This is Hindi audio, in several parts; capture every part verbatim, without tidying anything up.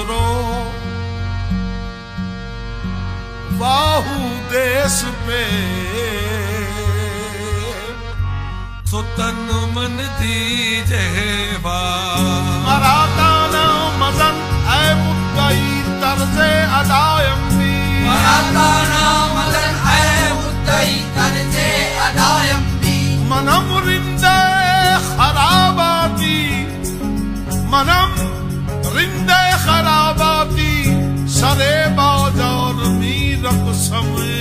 आसरो वाहू देश पे सो तन मन दीजे मराताना मजन ऐ मुद्दई तरसे अदायम्बी मराताना मजन ऐ मुद्दई तरसे अदायम्बी मनम रिंदे खराबाती मनम रिंदे खराबाती सरे बाजार मीरक समय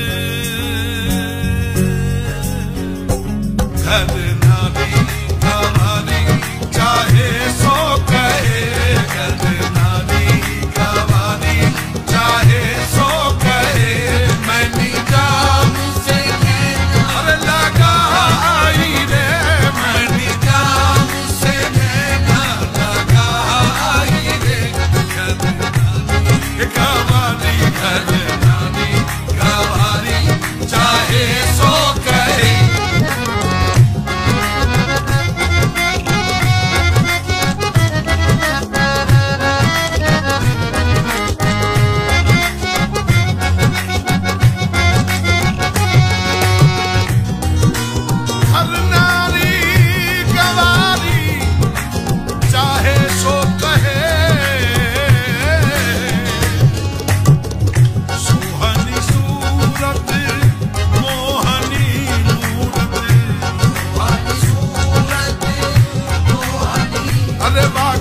घर नारी कवारी चाहे सो कहे घर नारी कवारी चाहे सो कहे मैं निजाम से कहना लगा आई रे मैं निजाम से कहना लगा आई रे घर नारी कवारी घर नारी कवारी चाहे सो कहे अरे